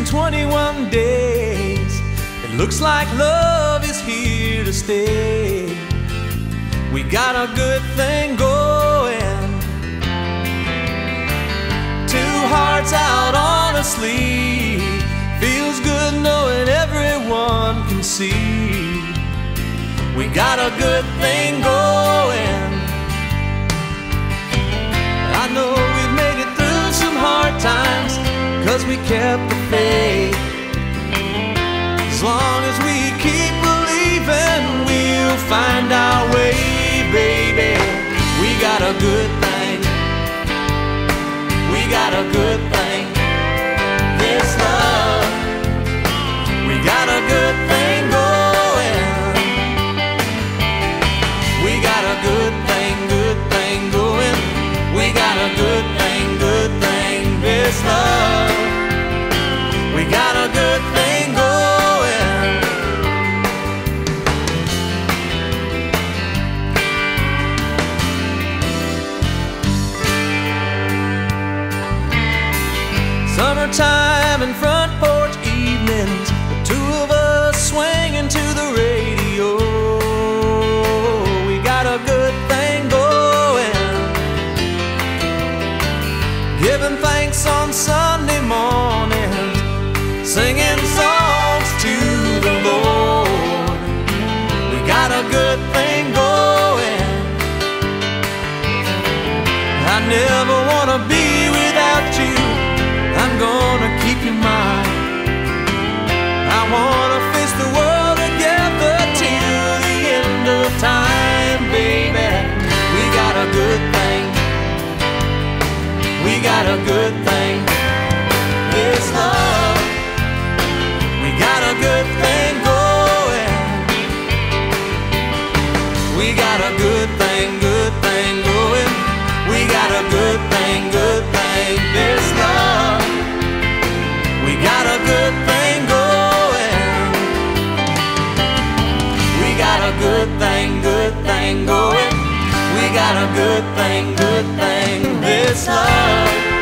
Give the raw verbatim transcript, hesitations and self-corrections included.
twenty-one days, it looks like love is here to stay. We got a good thing going, two hearts out on a sleeve. Feels good knowing everyone can see. We got a good thing going. I know we've made it through some hard times, 'cause we kept the faith. As long as we keep believing, we'll find our way, baby. We got a good thing. We got a good thing. This love. We got a good thing going. We got a good thing, good thing going. We got a good thing, good thing. This love. We got a good thing going. Summertime and front porch evenings, the two of us swinging to the radio. We got a good thing going. Giving thanks on Sunday mornings, singing songs to the Lord. We got a good thing going. I never wanna be without you. I'm gonna keep you mine. I wanna face the world together till the end of time, baby. We got a good thing. We got a good thing. This love. We got a good thing going. We got a good thing, good thing going. We got a good thing, good thing. This love. We got a good thing going. We got a good thing, good thing going. We got a good thing, good thing. This love.